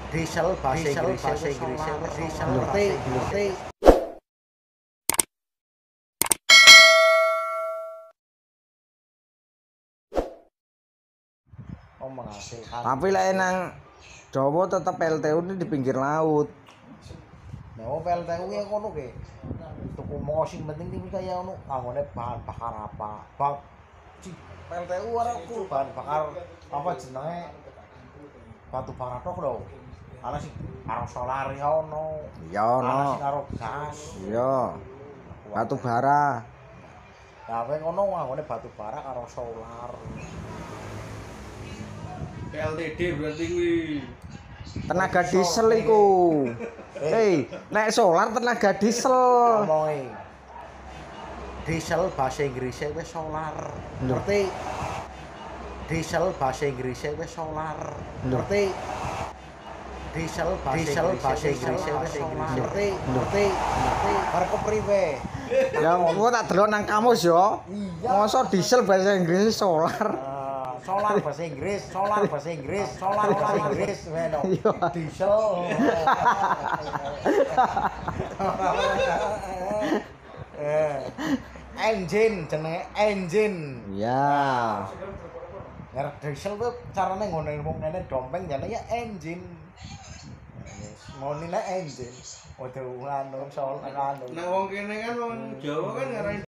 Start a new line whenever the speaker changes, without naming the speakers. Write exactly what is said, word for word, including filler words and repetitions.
Diesel bahasa Inggris, bahasa Inggris, diesel ngerti, ngerti. Oh menghasilkan.
Tapi lah nang Jawa tetap P L T U ini di pinggir laut.
Nah, oh P L T U ya kono ke. Tuku mau sing penting iki kaya ono nganggone bahan bakar apa. Bang P L T U ora ku bahan bakar apa jenenge batu bara tok lho. Ana sing karo solar ya ono.
Iya
Ana
ono.
sing karo gas.
Iya. Batu bara.
Lah kowe ngono nganggone batu bara karo solar.
P L T D berarti kuwi.
Tenaga diesel iku. Hei, nek solar tenaga diesel.
Ngomongi. Diesel bahasa Inggrisnya wis solar. Ngerti? Diesel bahasa Inggrisnya wis solar. Ngerti? Diesel bahasa Inggrisnya wis solar. Ngerti? Ngerti? Ngerti? Arep kepriwe?
Ya gua tak delok nang kamus yo.
Iya.
Mosok diesel bahasa Inggris solar.
Ah, solar bahasa Inggris, solar bahasa Inggris, solar bahasa Inggris, meno.
Iya.
Diesel. Eh, engine jenenge engine.
Ya.
Ngarep diesel tuh carane ngono wong kene dompeng jane ya engine. Ngono nek engine. Waduh anu solar anu.
Nah wong kene kan wong Jawa kan ngarani